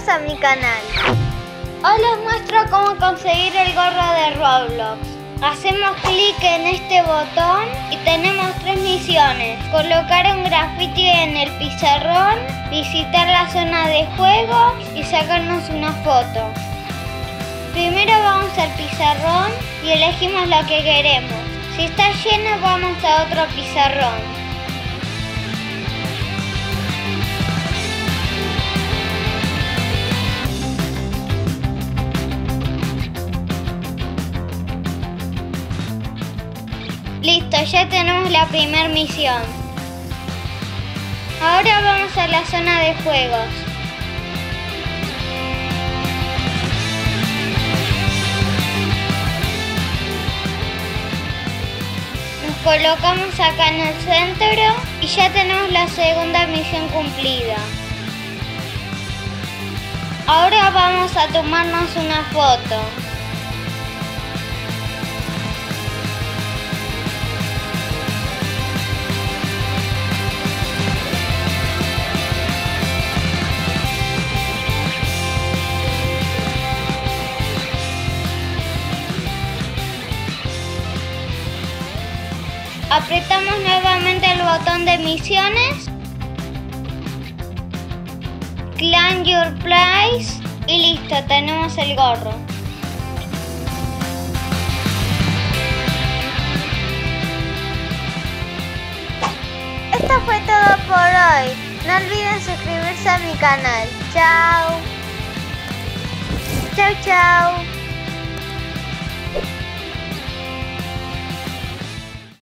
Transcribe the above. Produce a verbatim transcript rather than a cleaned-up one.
a mi canal. Hoy les muestro cómo conseguir el gorro de Roblox. Hacemos clic en este botón y tenemos tres misiones: colocar un graffiti en el pizarrón, visitar la zona de juegos y sacarnos una foto. Primero vamos al pizarrón y elegimos lo que queremos. Si está lleno, vamos a otro pizarrón. Listo, ya tenemos la primera misión. Ahora vamos a la zona de juegos. Nos colocamos acá en el centro y ya tenemos la segunda misión cumplida. Ahora vamos a tomarnos una foto. Apretamos nuevamente el botón de misiones, Claim Your Prize y listo, tenemos el gorro. Esto fue todo por hoy. No olviden suscribirse a mi canal. Chao. Chao, chao.